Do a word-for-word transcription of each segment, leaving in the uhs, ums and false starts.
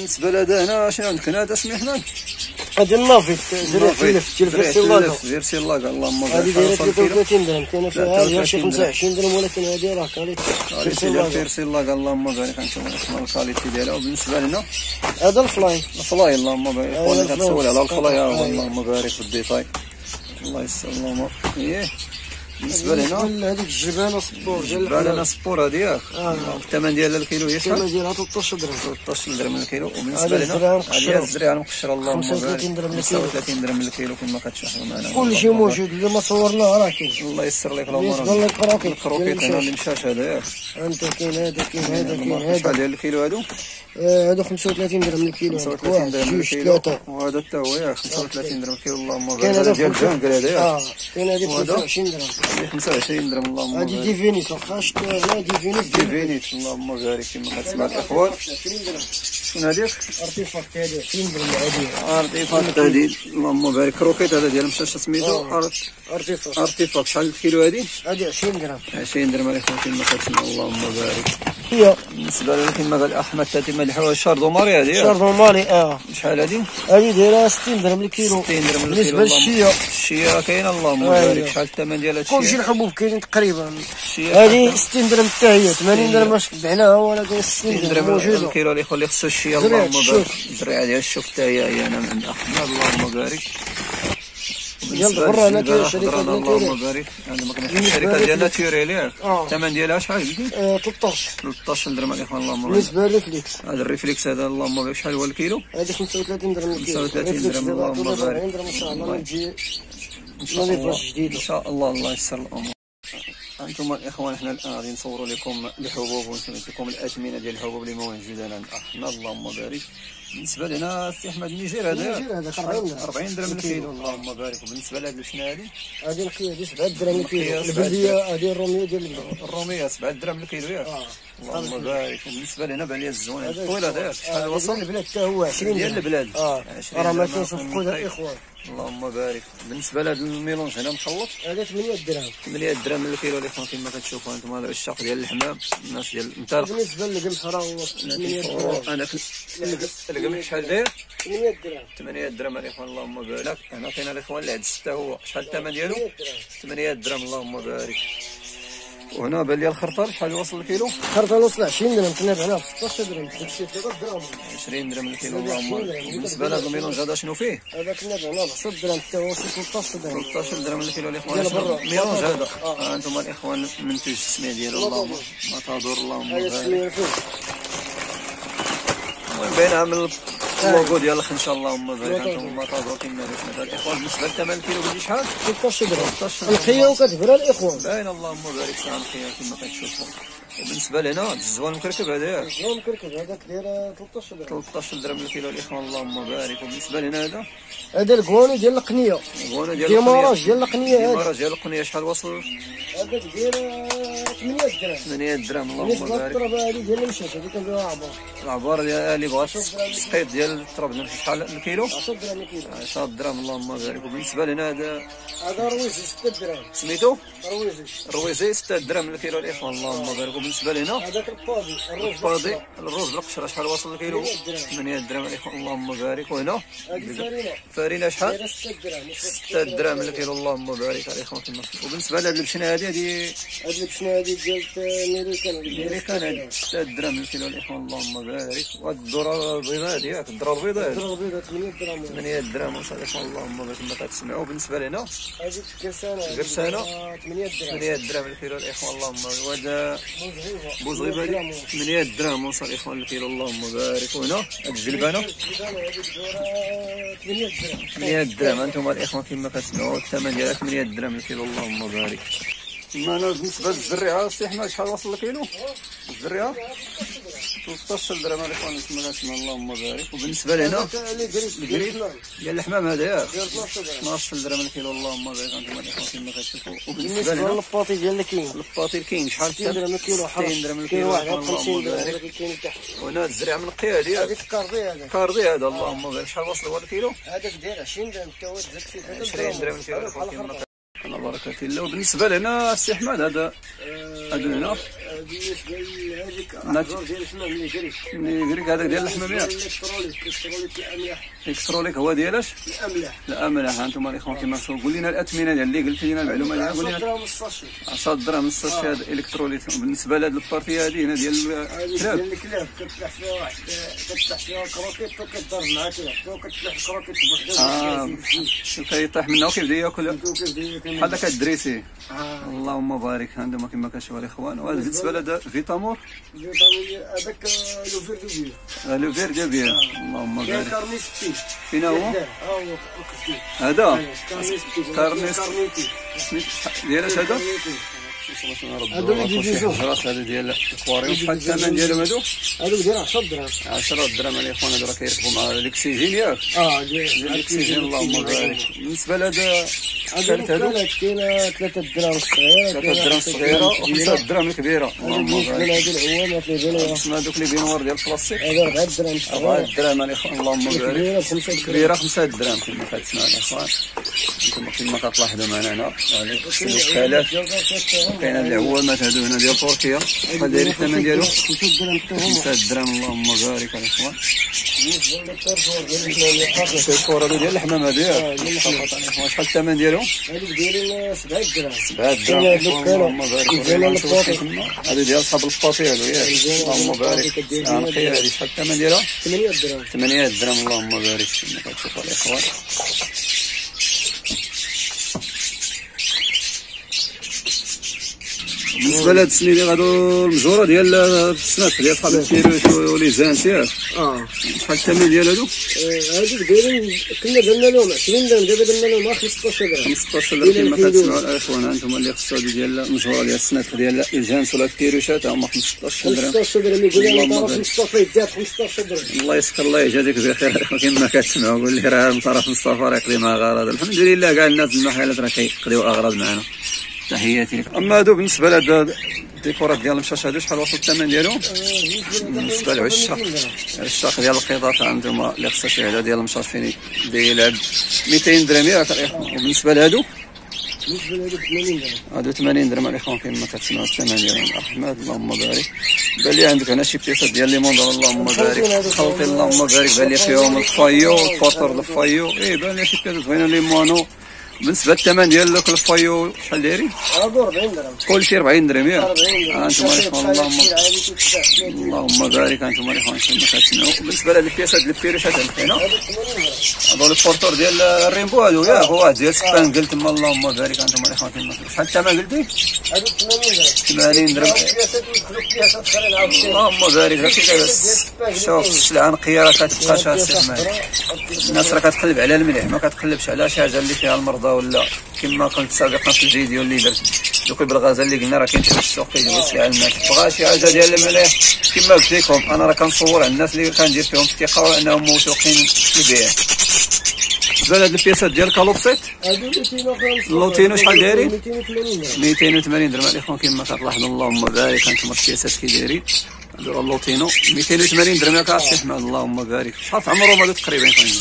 بالنسبه لهذا هنا شنو عندك هنا؟ هذا سمي احمد؟ هذا النافيت زريع تلف فيرسي لاكا فيرسي لاكا اللهم بارك. هذه دايره ثلاثة وثلاثين درهم، كاينه فيها هذه شي خمسة وعشرين درهم، ولكن هذه راه كاليتي فيرسي لاكا اللهم بارك. نشوف الكاليتي ديالها. وبالنسبه لنا هذا الفلاي الفلاي اللهم بارك. خونا كنسول على الفلاي ها هو اللهم بارك في الديتاي. الله يسر اللهم. ايه بالنسبه لنا هذيك الجبانه سبور ديال الجبانه سبور هذه ياك. الثمن ديالها الكيلو هي شحال؟ الثمن ديالها ثلاثطاش درهم. ثلاثطاش درهم الكيلو. وبالنسبه لنا هذه الزريعه المقشره اللهم بارك خمسة وثلاثين درهم الكيلو. خمسة وثلاثين درهم الكيلو كما كتشوفوا معنا. كلشي موجود اللي ما صورناه راه كاين. الله يسر لك الامور. بالنسبه للكروكيت الكروكيت هنا اللي مشاش هذا ياك. انت كاين هذا كاين هذا كاين هذا. شحال ديال الكيلو هادو؟ هذا خمسة وثلاثين درهم الكيلو. خمسة وثلاثين درهم جوج الكيلو. ثلاثه. وهذا حتى هو ياك خمسة وثلاثين درهم الكيلو اللهم بارك. كاين هذا ديال الجنقل هذا ياك. اه كاين هذه خمسة وعشرين درهم. خمسة وعشرين درهم اللهم بارك. هذه ديفينيس واخا شتا ديفينيس ديفينيس اللهم بارك كما كتسمع الاخوان. شكون هذيك؟ ارتيفاكت هذه عشرين درهم العاديه. ارتيفاكت هذه اللهم بارك. كروكيت هذا ديال مشى سميتو ارتيفاكت. ارتيفاكت شحال الكيلو هذه؟ هذه عشرين درهم. عشرين درهم عليكم كما كتسمع اللهم بارك. هي بالنسبه لنا كما قال احمد تاتي ملح شاردو ماري هذه. شاردو ماري اه شحال هذه؟ هذه دايره ستين درهم الكيلو. ستين درهم الكيلو. بالنسبه للشيا الشيا كاينه اللهم بارك. شحال الثمن ديال هذا كلشي الحبوب كاينين تقريبا. الشيا هذه ستين درهم حتى هي. ثمانين درهم باش بعناها، ولكن ستين درهم موجوده الكيلو اللي يخلي خصو الشيا اللهم بارك. الزريعه ديال الشوك حتى هي هي انا من احمد اللهم بارك. ديال الغره انا كاين شركه اللهم بارك. عندنا كاين الشركه ديال ناتوريل ياك. الثمن ديالها شحال قلتي؟ ثلاطاش. ثلاطاش درهم عليكم اللهم بارك. بالنسبه للريفليكس هذا الريفليكس هذا اللهم بارك شحال هو الكيلو؟ هذه خمسة وثلاثين درهم الكيلو. خمسة وثلاثين درهم اللهم بارك. أربعين درهم ان شاء الله تجي نظيفه جديده ان شاء الله. الله يسر الامور. انتم الاخوان حنا الان غادي نصوروا لكم الحبوب ونسميت لكم الاثمنه ديال الحبوب اللي موجوده لنا احنا اللهم بارك. بالنسبه لنا السي احمد النيجير هذا أربعين درهم الكيلو اللهم بارك. وبالنسبه لهاد شنو هذه؟ هذه القيه هذه سبعة درهم الكيلو. البلديه هذه الروميه ديال البلد. الروميه سبعة درهم الكيلو ياك. اللهم بارك. وبالنسبه لنا بان لي الزوين الطويل هذا شحال وصل؟ ديال البلاد حتى هو عشرين ديال البلاد. اه راه ما كنصفقوها الاخوان. اللهم بارك. بالنسبه لهذا الميلونج هنا مخلط هذا ثمانية درهم. ثمانية درهم الكيلو الاخوان كما كتشوفوا انتم. هذا الشق ديال اللحمه الناس ديال المنطقه. بالنسبه للقمح راه هو ثمانية درهم. انا القمح شحال داير؟ ثمانية درهم. ثمانية درهم الاخوان اللهم بارك. هنا كاين الاخوان العدس حتى هو شحال الثمن ديالو؟ ثمانية درهم اللهم بارك. وهنا بان لي الخرطال شحال يوصل الكيلو؟ الخرطال وصل عشرين درهم، كنا بعناه ب ستطاش درهم. داكشي ثلاثة درهم. عشرين درهم الكيلو اللهم بارك. بالنسبه لهذا الميلونج هذا شنو فيه؟ هذا كنا بعناه ب عشرة درهم حتى هو وصل ثلاطاش درهم. ثلاطاش درهم الكيلو الاخوان. الميلونج هذا آه. انتم الاخوان منتوج السميه ديالو اللهم ماتادور اللهم بارك. هذا السميه فيه. المهم باينها من اللوغو ديال الخنشه اللهم بارك. انتم ماتادور كما قلنا الاخوان. بالنسبه للثمن الكيلو قلتي شحال؟ ثلاطاش درهم. القيه وكتبرا الاخوان. باين اللهم بارك ساعه القيه كما كتشوفوا. وبالنسبه لنا الزوان المكركب هذا ياك. الزوان المكركب هذاك داير ثلاطاش درهم. ثلاطاش درهم الكيلو الاخوان اللهم بارك. وبالنسبه لنا هذا هذا الكوانو ديال القنيه. الكوانو ديال ديماراج ديال القنيه. هذا ديماراج ديال القنيه شحال وصل؟ هذاك داير ثمانية درهم. ثمانية درهم اللهم بالنسبه بارك. للطربه هذه ديال المشات هذيك كنبيعوها عبار. العبار ديال اللي بغات السقيط ديال التراب نمشي شحال الكيلو؟ عشرة درهم الكيلو. عشرة درهم اللهم بارك. وبالنسبه لنا هذا هذا رويزي ستة درهم. سميتو؟ رويزي. رويزي ستة درهم الكيلو الاخوان اللهم بارك. وبالنسبه لنا هذاك الباضي الروز الباضي الروز بالقشره شحال وصل الكيلو؟ ثمانية درهم الاخوان اللهم بارك. وهنا هذه فارينه. فارينه شحال؟ ستة درهم. ستة درهم الكيلو اللهم بارك الاخوان. وبالنسبه لهاد البشنه هذه هذه هذه البشنه هذه ديال ميريكان. ميريكان هذه ستة درهم الكيلو الاخوان اللهم بارك. وهاد الذره البيضاء هذه ياك الذره البيضاء هذه الذره البيضاء ثمانية درهم. ثمانية درهم وصل الاخوان اللهم بارك كما كتسمعوا. بالنسبه لنا هذه الكرسانه الكرسانه ثمانية درهم. ثمانية درهم الكيلو الاخوان اللهم بارك. وهذا بوزغيبه ثمانية درهم وصل الاخوان الكيلو اللهم بارك. وهنا هاد الجلبانه ثمانية درهم. انتم الاخوان كما كتسمعوا الثمن ديالها ثمانية درهم الكيلو اللهم بارك. معنا بالنسبه للزريعه السي احمد شحال وصل الكيلو؟ الزريعه ثلاطاش درهم الاخوان كما كتسمعوا اللهم بارك. وبالنسبه لهنا الكريت ديال الحمام هذا ياك اثناش درهم الكيلو اللهم بارك. انتم الاخوان كما كتشوفوا. وبالنسبه لهنا الباطي ديال الكين الباطي الكين شحال؟ ستين درهم الكيلو. ستين درهم الكيلو اللهم بارك. الكين تحت. وهنا الزريعه من القيه هذه هذيك الكاردي هذا كاردي هذا اللهم بارك. شحال وصل هو الكيلو؟ هذاك داير عشرين درهم حتى هو زاد فيه عشرين درهم الكيلو على بركه الله. وبالنسبه لنا السي احمد هذا هذا هنا بالنسبه لهذيك الحجر ديال الحمام اللي جري نيغريك هذاك ديال الحماميه. الالكتروليك الالكتروليك الاملاح. الكتروليك هو ديالاش؟ الاملاح. الاملاح. ها انتم الاخوان كما تشوفوا، قول لنا الاثمنه ديال اللي قلت لنا المعلومه ديال قول لنا عشرة دراهم الساشي. عشرة دراهم الساشي هذا الكتروليت. بالنسبه لهاد البارتي هذه هنا ديال الكلاب، ديال الكلاب كتلح فيها واحد كتلح فيها كروكيت وكتضرب مع كلاب وكتلح كروكيت اه كيطيح منها وكيبدا ياكل بحال هكا الدريسي. آه. اللهم بارك. عندما كما كنشوفوا الاخوان. وهذا بالنسبه لهذا فيتامور هذاك لو فير دو بير. لو فير دو بير. اللهم كاين بارك. كارنيستي. فين هو؟ ها هو وكفتي. هذا كارنيستي. كارنيستي. ديالاش هذا؟ هادو اللي يجوزو. هذا ديال الاكواريوم. شحال الثمن ديالهم هادو؟ هادو ديال عشرة دراهم. عشرة دراهم الاخوان. هادو راه كيركبوا مع الاكسجين ياك؟ اه ديال الاكسجين. اللهم بارك. بالنسبه لهذا هادو هادو كاينه ثلاثة دراهم صغيره. ثلاثة دراهم صغيره وخمسة دراهم الكبيره. اللهم بالنسبه بارك. لهادو العوامات اللي بينوا اسمها هذوك اللي بينوار ديال البلاستيك. هذا أربعة دراهم أربعة صغيره. دراهم الاخوان. اللهم بارك. كبيره بخمسة دراهم. كبيره خمسة دراهم كما كتسمعوا الاخوان. انتم كما كتلاحظوا معنا هنا الوكالات. كاين هاد العوامات هادو هنا ديال تركيا. شحال داير الثمن ديالو؟ خمسة دراهم. اللهم بارك الاخوان. بالنسبه للطرفور ديال الحمام الكور هادو ديال اللحمه هادو ياك؟ شحال الثمن ديالهم؟ هادو دايرين سبعة دراهم. سبعة دراهم. اللهم بارك. هادو ديال صحاب الباطي هادو ياك؟ اللهم بارك. نقيه هادي شحال الثمن ديالها؟ ثمانية دراهم. ثمانية دراهم. اللهم بارك. كما كتشوفوا الاخوان. بالنسبه لهاد السنيدي هادو المجوره ديال السنات ديال صحاب الكيروت ولي زانت ياك؟ اه شحال الثمن ديال هادو؟ هادو دايرين كنا درنا لهم عشرين درهم دابا درنا لهم خمسطاش درهم. خمسطاش درهم كما كتسمعوا الاخوان. هانتوما اللي خصو هادو ديال المجوره ديال السنات ديال الجانس ولا الكيروشات هما خمسطاش درهم. خمسطاش درهم يقول لي انا خمسطاش يدير خمسطاش درهم. الله يسخر الله يجازيك بخير كما كتسمعوا. قول لي راه من طرف مصطفى راه يقضي مع غرض. الحمد لله كاع الناس المحلات راه كيقضيو اغراض معنا. تحياتي لك. اما هادو بالنسبه لهاد الديكورات ديال المشاش هادو شحال وصل الثمن ديالهم؟ بالنسبه للعشاق العشاق ديال القطاط عندهم اللي خصها شي هذا ديال المشاش فين داير مئتين درهم ياك الاخوان. وبالنسبه لهادو بالنسبه لهادو ثمانين درهم. هادو ثمانين درهم الاخوان كما كتسمعوا الثمن ديالهم. احمد اللهم بارك. بان لي عندك هنا شي بياسات ديال ليمون اللهم بارك. خلطي اللهم بارك. بان لي فيهم الفايو البوتر الفايو. اي بان لي شي بياسات زوينه ليمونو. بالنسبه للثمن ديال داك الفايو شحال دايرين؟ هادو أربعين درهم. كلشي أربعين درهم ياك؟ أربعين درهم. انتم الاخوان اللهم اللهم بارك. انتم الاخوان كما كتسمعوا. بالنسبه لهاد البياسات ديال البيروشات هنا هادو ثمانين درهم. هذول البورتور ديال الريمبو هادو ياك؟ هو واحد ديال سبان قلت تما. اللهم بارك. انتم الاخوان كما شحال الثمن قلتي؟ هادو ثمانين درهم. ثمانين درهم. البياسات يدخلوا بياسات اخرين عاوتاني. اللهم بارك. راه كيبس شوف السلعه نقيه راه كتبقى شاسع. الناس راه كتقلب على المليح ما كتقلبش على شي حاجه اللي فيها المرضى ولا كما قلت سابقا في الفيديو اللي درت. دوك بالغزال اللي قلنا راه كاين في السوق كيجبد سلعه الناس. بغا شي حاجه ديال المليح كما قلت لكم انا راه كنصور على الناس اللي كندير فيهم الثقه وانهم موثوقين في البيع. بالنسبه لهاد البياسات ديال الكالوبسيت هادو اللوتينو شحال دايرين؟ مئتين وثمانين درهم. مئتين وثمانين درهم الاخوان كما كتلاحظوا. اللهم بارك. هانتوما البياسات كي دايرين هادو اللوتينو مئتين وثمانين درهم ياك عرفتي احمد. اللهم بارك. شحال في عمرهم هادو تقريبا كاينين؟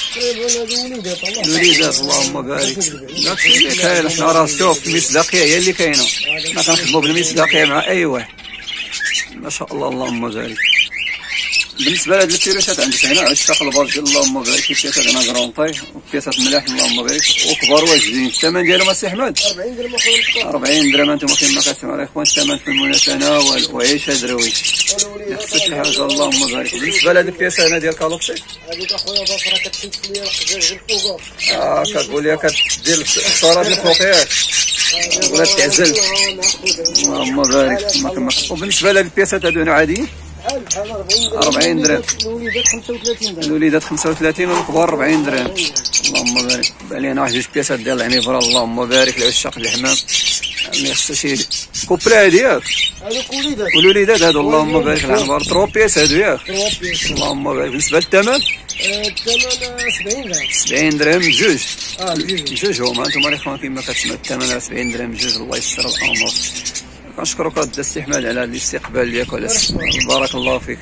الوليدات. اللهم بارك. داكشي اللي كاين. حنا راه شوف المصداقيه هي اللي كاينه. حنا كنخدموا بالمصداقيه مع اي واحد. ما شاء الله اللهم بارك. بالنسبه لهاد البيروشات عندك هنا عشاق البرج اللهم بارك. بياسات هنا كرونطي وبياسات ملاح اللهم بارك وكبار واجدين. الثمن ديالهم السي احمد أربعين درهم اخويا. أربعين درهم. انتم كما كتسمعوا الاخوان الثمن في المتناول وعيشه درويش. يخصك شي حاجه اللهم بارك. بالنسبه لهاد البياسه هنا ديال كالوبسيت هذيك اخويا باش راه كتشد ليا غير الفوق. اه كتقول لي كدير الصراد الفوق ياك ولا تعزل. اللهم بارك. كما وبالنسبه لهاد البياسات هادو هنا عاديين أربعين درهم. الوليدات خمسة وثلاثين درهم. الوليدات خمسة وثلاثين والكبار أربعين درهم. اللهم بارك. علينا واحد جوج بياسات ديال العنيفره اللهم بارك لعشاق الحمام اللي خصها شي كوبلا هادي ياك؟ هذوك وليدات. والوليدات هادو اللهم بارك. العنبر تروا بياس هادو ياك؟ تروا بياس. اللهم بارك. بالنسبه للثمن الثمن سبعين درهم. سبعين درهم جوج. اه جوج. جوج هما. انتم الاخوان كما كتسمعوا الثمن راه سبعين درهم جوج. الله يسر الامور. كنشكرك هذا الاستحمال على الاستقبال ديالك وعلى بارك الله فيك.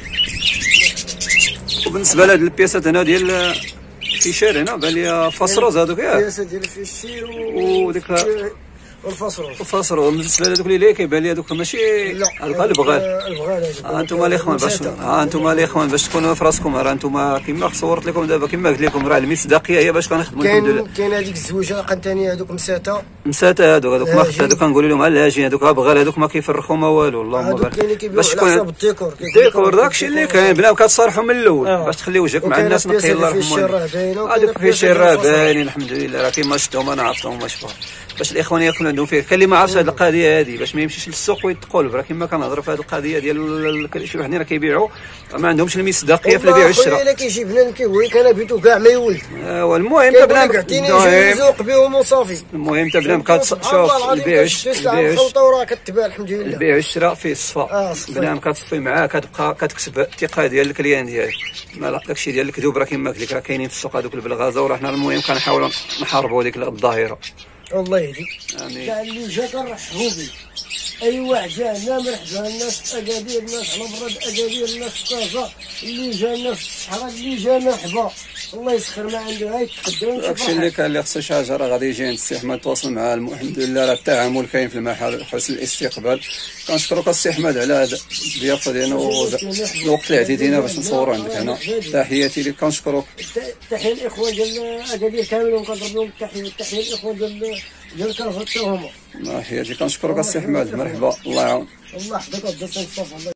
وبالنسبه لهاد البياسات هنا ديال فيشير هنا بان لي فاصروز هذوك ياك؟ البياسات ديال الفيشير وديك والفاصول الفاصول. بالنسبه لهذوك اللي كيبان لي هذوك ماشي هذوك البغال. البغال ها انتم الاخوان باش ها انتم الاخوان باش تكونوا في راسكم، راه انتم كما صورت لكم دابا كما قلت لكم راه المصداقيه هي باش كنخدموا الحمد لله. كاين كاين هذيك الزوجه قنتانيه هذوك مساته مساته هذوك هذوك ما خدت هذوك كنقول لهم الهاجين هذوك بغال هذوك ما كيفرخوا ما والو اللهم بارك. باش تكون الديكور الديكور داكشي اللي كاين بناو كتصارحوا من الاول باش تخلي وجهك مع الناس نقي الله يرحمهم. هذوك فيه شي راه باينين الحمد لله راه كيما شفتهم انا عرفتهم واش بغا باش الاخوان يكون عندهم فيه. كاين اللي ما عرفش هذه القضيه هذه باش ما يمشيش للسوق ويتقلب، راه كما كنهضروا في هذه القضيه ديال شي وحدين راه كيبيعوا ما عندهمش المصداقيه في البيع والشراء. الا كيجيب لنا كيوري كان بيتو كاع ما يولد. ايوا المهم تا بنادم كيزوق بهم وصافي. المهم تا بنادم كتشوف البيع والشراء وراه كتباع الحمد لله. البيع والشراء فيه الصفاء بنادم كتصفي معاه كتبقى كتكسب الثقه ديال الكليان ديالك. ما داكشي ديال الكذوب راه كما قلت لك راه كاينين في السوق هذوك البلغازه، وراه حنا المهم كنحاولوا نحاربوا هذيك الظاهره. الله يهدي. امين. كاع اللي جا كنرحبوا به. اي واحد جانا مرحبا، الناس في اكادير، الناس على براد اكادير، الناس في كازا، اللي جانا في الصحراء اللي جا مرحبا. الله يسخر ما عنده هاي تقدم. داكشي اللي كان اللي خصو شي حاجه راه غادي يجي عند السي احمد يتواصل معاه. الحمد لله راه التعامل كاين في المحل حسن الاستقبال. كنشكروك السي احمد على هذا الضيافه ديالنا والوقت اللي عطيتينا باش نصوروا عندك هنا. تحياتي لك كنشكروك. تحيه الاخوان ديال اكادير كاملين كنضرب لهم التحيه والتحيه الاخوان ديال ديال كازا حتى هما. تحياتي كنشكروك السي احمد مرحبا الله يعاون. الله يحفظك.